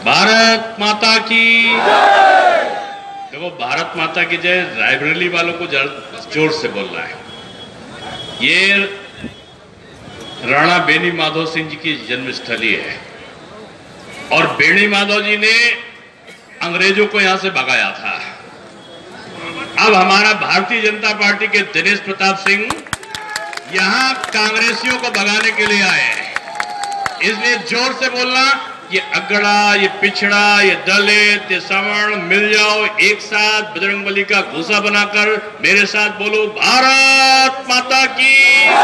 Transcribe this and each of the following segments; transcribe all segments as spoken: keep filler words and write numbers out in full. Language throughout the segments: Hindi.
भारत माता की देखो, भारत माता की जय रायबरेली वालों को जोर से बोल रहा है। ये राणा बेनी माधव सिंह जी की जन्मस्थली है और बेनी माधव जी ने अंग्रेजों को यहां से भगाया था। अब हमारा भारतीय जनता पार्टी के दिनेश प्रताप सिंह यहां कांग्रेसियों को भगाने के लिए आए हैं। इसलिए जोर से बोलना, ये अगड़ा, ये पिछड़ा, ये दलित, ये सवर्ण मिल जाओ एक साथ, बजरंगबली का घूसा बनाकर मेरे साथ बोलो, भारत माता की।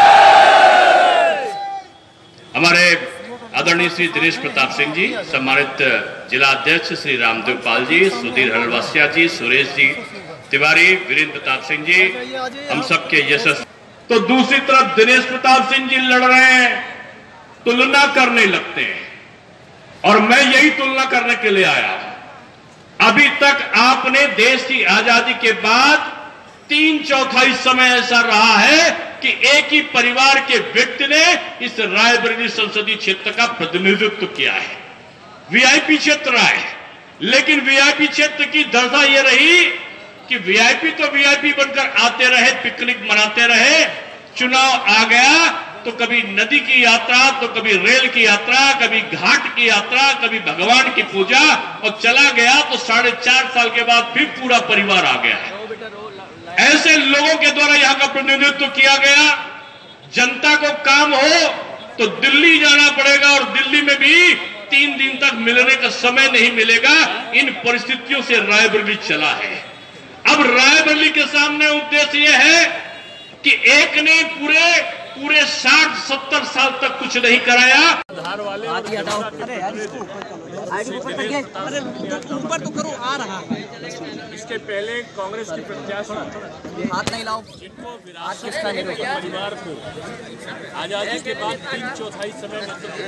हमारे आदरणीय श्री दिनेश प्रताप सिंह जी, सम्मानित जिला अध्यक्ष श्री रामदेव पाल जी, सुधीर हलवासिया जी, सुरेश जी तिवारी, वीरेंद्र प्रताप सिंह जी, हम सबके यशस्वी। तो दूसरी तरफ दिनेश प्रताप सिंह जी लड़ रहे हैं, तुलना करने लगते हैं और मैं यही तुलना करने के लिए आया हूं। अभी तक आपने देश की आजादी के बाद तीन चौथाई समय ऐसा रहा है कि एक ही परिवार के व्यक्ति ने इस रायबरेली संसदीय क्षेत्र का प्रतिनिधित्व किया है। वीआईपी क्षेत्र रहा है, लेकिन वीआईपी क्षेत्र की दशा यह रही कि वीआईपी तो वीआईपी बनकर आते रहे, पिकनिक मनाते रहे। चुनाव आ गया तो कभी नदी की यात्रा, तो कभी रेल की यात्रा, कभी घाट की यात्रा, कभी भगवान की पूजा, और चला गया तो साढ़े चार साल के बाद फिर पूरा परिवार आ गया है। ऐसे लोगों के द्वारा यहाँ का प्रतिनिधित्व किया गया। जनता को काम हो तो दिल्ली जाना पड़ेगा और दिल्ली में भी तीन दिन तक मिलने का समय नहीं मिलेगा। इन परिस्थितियों से रायबरेली चला है। अब रायबरेली के सामने उद्देश्य यह है कि एक ने पूरे पूरे साठ सत्तर साल तक कुछ नहीं कराया। धार वाले अरे यार इसको ऊपर तो करो, आ रहा है। इसके पहले कांग्रेस की प्रत्याशी हाथ नहीं लाओ, जिनको विरासत परिवार को आजादी के बाद तीन चौथाई समय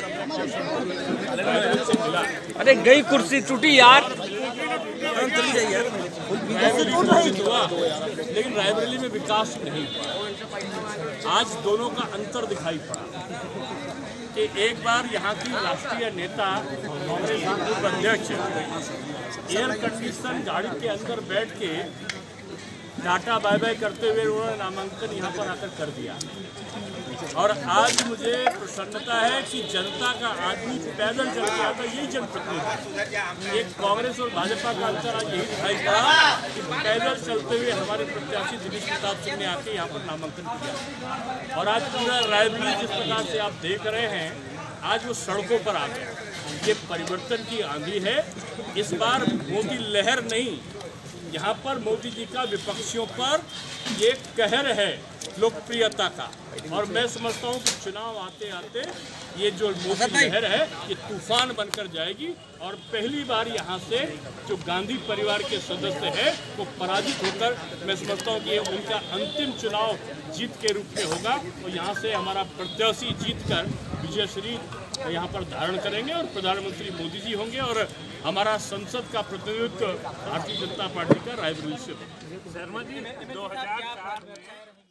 से मिला। अरे गई कुर्सी टूटी यार, चली जाइए। हुआ लेकिन रायबरेली में विकास नहीं हुआ। आज दोनों का अंतर दिखाई पड़ा कि एक बार यहाँ की राष्ट्रीय नेता कांग्रेस के पूर्व अध्यक्ष एयर कंडीशन गाड़ी के अंदर बैठ के टाटा बाय बाय करते हुए उन्होंने नामांकन यहाँ पर आकर कर दिया। और आज मुझे प्रसन्नता है कि जनता का आदमी पैदल चल के आता, यही जनप्रतिनिधि। एक कांग्रेस और भाजपा का अंतर आज यही दिखाई पड़ा कि पैदल चलते हुए हमारे प्रत्याशी दिनेश प्रताप सिंह ने आके यहाँ पर नामांकन किया। और आज पूरा रायबरेली जिस प्रकार से आप देख रहे हैं, आज वो सड़कों पर आ गए। ये परिवर्तन की आंधी है। इस बार मोदी लहर नहीं, यहाँ पर मोदी जी का विपक्षियों पर ये कहर है लोकप्रियता का। और मैं समझता हूँ कि चुनाव आते आते ये जो मोदी लहर है ये तूफान बनकर जाएगी और पहली बार यहाँ से जो गांधी परिवार के सदस्य हैं वो पराजित होकर, मैं समझता हूँ कि ये उनका अंतिम चुनाव जीत के रूप में होगा। और यहाँ से हमारा प्रत्याशी जीतकर विजयश्री यहाँ पर धारण करेंगे और प्रधानमंत्री मोदी जी होंगे और हमारा संसद का प्रतिनिधित्व भारतीय जनता पार्टी का रायबरेली से होगा। शर्मा जी दो हजार चार